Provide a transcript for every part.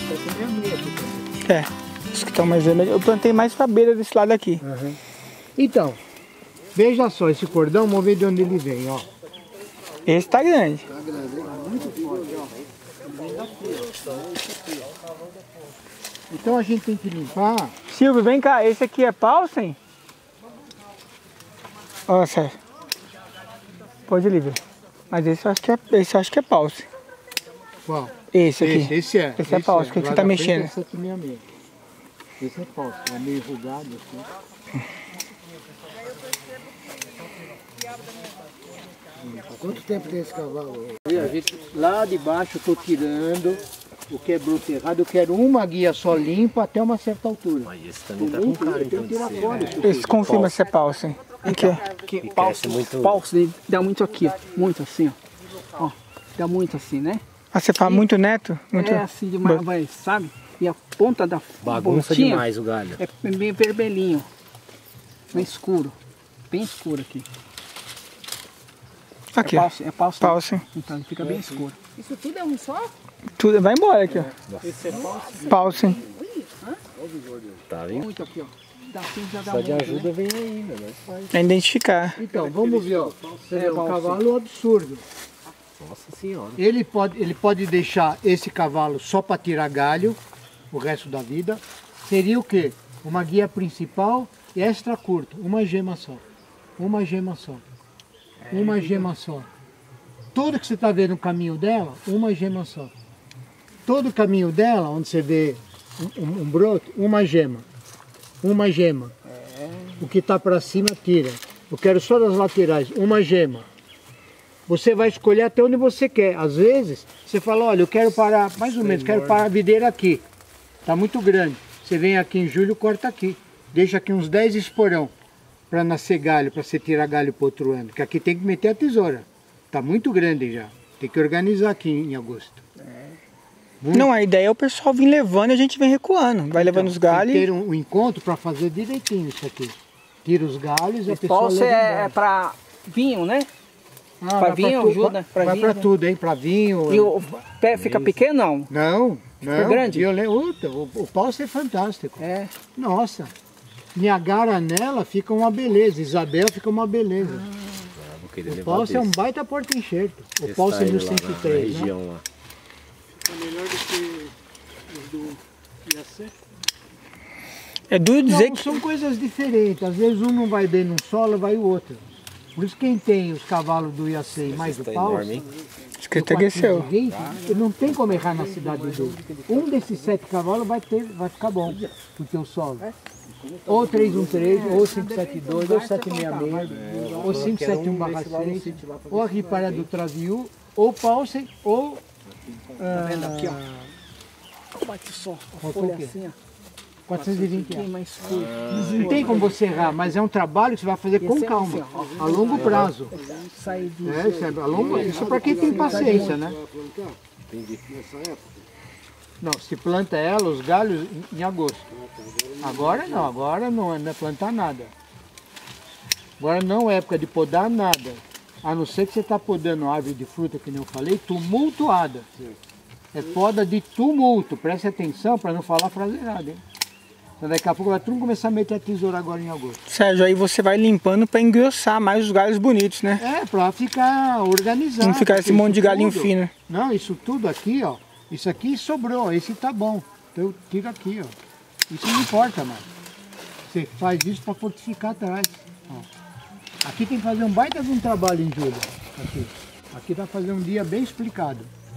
É, os que estão mais vermelhos. Eu plantei mais pra beira desse lado aqui. Uhum. Então, veja só esse cordão, vamos ver de onde ele vem, ó. Esse tá grande. Tá grande, muito forte, ó. Então a gente tem que limpar. Silvio, vem cá, esse aqui é Paulsen? Ó, sério. Pode ir, Lívia. Mas esse eu acho que é Paulsen. Qual? Esse aqui. Esse é. Esse é Paulsen, o que você tá mexendo? Esse é Paulsen, é meio enrugado assim. Quanto tempo tem esse cavalo? Lá de baixo eu estou tirando o que é broto errado. Eu quero uma guia só limpa até uma certa altura. Mas esse também tá com cara, então. Esse confirma se é Paulsen. Aqui, ó. Paulsen dá muito aqui, ó. Muito assim, ó. Ó, dá muito assim, né? Ah, você fala muito neto? Muito... É assim demais, vai, sabe? E a ponta da Bagunça pontinha demais o galho. é meio vermelhinho. Bem escuro. Bem escuro aqui. Aqui, ó. É Paulsen. Paulsen. Então ele fica bem escuro. Isso tudo é um só? Tudo, vai embora aqui, ó. Esse é Paulsen. Paulsen. Tá vendo? Muito aqui, ó. Daqui já dá Só de muito, ajuda né? vem ainda, né? É identificar. Então, vamos ver, ó. É um cavalo absurdo. Nossa senhora. Ele pode deixar esse cavalo só para tirar galho o resto da vida. Seria o quê? Uma guia principal e extra curto. Uma gema só. Uma gema só. Uma gema só. Tudo que você está vendo no caminho dela, uma gema só. Todo o caminho dela, onde você vê um broto, uma gema. Uma gema. O que está para cima, tira. Eu quero só das laterais, uma gema. Você vai escolher até onde você quer. Às vezes, você fala, olha, eu quero parar, mais ou menos, quero parar a videira aqui. Está muito grande. Você vem aqui em julho, corta aqui. Deixa aqui uns 10 esporão para nascer galho, para você tirar galho para outro ano. Porque aqui tem que meter a tesoura. Está muito grande já. Tem que organizar aqui em agosto. Não, a ideia é o pessoal vir levando e a gente vem recuando. Vai levando os galhos. Tem que ter um encontro para fazer direitinho isso aqui. Tira os galhos e a pessoa Paulsen leva é embora. para vinho, né? Ah, pra vinho ajuda? Pra vai vinho, para né? tudo, hein? Para vinho. E o pé fica pequeno, não? Não, não. grande? O Paulsen é fantástico. É. Nossa. Niagara nela fica uma beleza. Isabel fica uma beleza. Vou querer O levar Paulsen é um desse. baita porta-enxerto. O Esse Paulsen tá ele lá na 1103, né? região lá. É melhor do que os do Iacê? É duro dizer Não, que... são coisas diferentes. Às vezes um não vai bem num solo, vai o outro. Por isso quem tem os cavalos do Iacê e mais do Tá enorme, Paulsen, hein? Escrito aqui é seu. 420, não tem como errar na cidade dele. Um desses 7 cavalos vai ficar bom, porque o solo. Ou 313, ou 572, ou 766, ou 571/6, ou a ripara do Traviú, ou Paulsen, ou... Tá vendo aqui, ó? Bate só, a Qual folha que é? assim, ó. 420 Tem reais. mais escuro. Não tem como você errar, mas é um trabalho que você vai fazer com Esse é calma, assim, ó. a longo prazo. Sai de... Isso para quem tem paciência, né? Não, se planta ela, os galhos, em agosto. Agora não é plantar nada. Agora não é época de podar nada. A não ser que você está podando árvore de fruta, que nem eu falei, tumultuada. É poda de tumulto, preste atenção para não falar frase errada, hein? Então daqui a pouco vai tudo começar a meter a tesoura agora em agosto. Sérgio, aí você vai limpando para engrossar mais os galhos bonitos, né? É, para ficar organizado. Não ficar esse porque monte de isso galinho tudo- fino. Não, isso tudo aqui, ó. Isso aqui sobrou, esse tá bom. Então eu tiro aqui, ó. Isso não importa mais. Você faz isso para fortificar atrás. Ó. Aqui tem que fazer um baita de um trabalho em julho. Aqui vai fazer um dia bem explicado.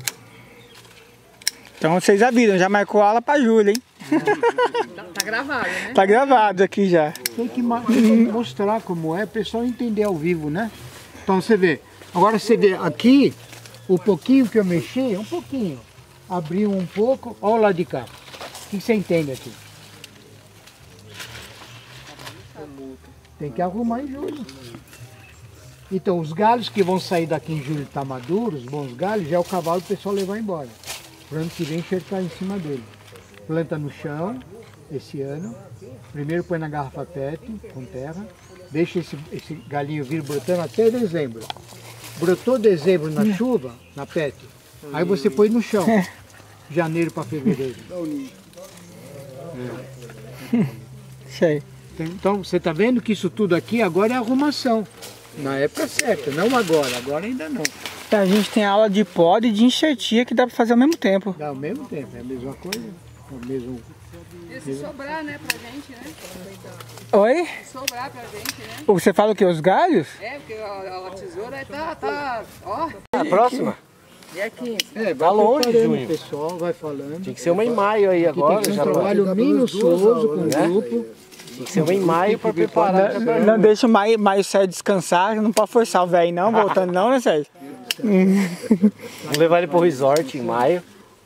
Então vocês avisam, já marcou aula para julho, hein? Tá gravado, né? Tá gravado aqui já. Tem que mostrar como é, o pessoal entender ao vivo, né? Então você vê. Agora você vê aqui, o pouquinho que eu mexi, um pouquinho. Abriu um pouco, olha o lado de cá. O que você entende aqui? Tem que arrumar em julho. Então os galhos que vão sair daqui em julho tá maduros, bons galhos, já é o cavalo que o pessoal levar embora. Para o ano que vem enxertar em cima dele. Planta no chão, esse ano. Primeiro põe na garrafa PET, com terra. Deixa esse galinho vir brotando até dezembro. Brotou dezembro na chuva, na PET. Aí você põe no chão. janeiro para fevereiro. Sei. Então você está vendo que isso tudo aqui agora é arrumação. Na época certa, não agora ainda não. A gente tem aula de poda e de enxertia que dá pra fazer ao mesmo tempo. Dá ao mesmo tempo, é a mesma coisa. É o mesmo. E se sobrar, né, pra gente, né? Oi? Se sobrar pra gente, né? Você fala o que? Os galhos? É, porque a tesoura tá, ó. A próxima? Dia 15. Tá longe, preparando, Júnior. o pessoal vai falando. Tinha que ser uma em maio aí Aqui agora. tem que ser Já um trabalho minucioso com o né? grupo. Tinha que ser uma em maio para preparar. já pra- Não deixa o Maio Sérgio descansar, não pode forçar o velho não, voltando não, né, Sérgio? Vamos levar ele pro resort em maio.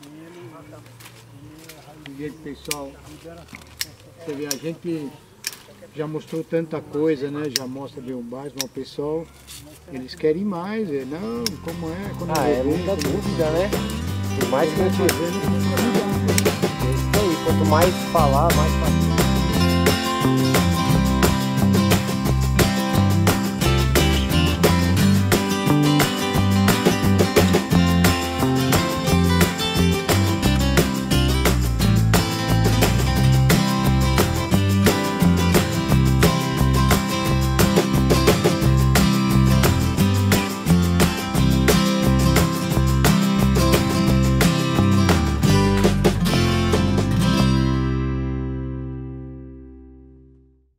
Gente, pessoal, você vê, a gente já mostrou tanta coisa, né? Já mostra bem o bairro, mas o pessoal, eles querem mais, não, como é, quando Ah, é eu muita evento, dúvida, né? Por mais que a gente... fazendo, É isso aí, quanto mais falar, mais fácil.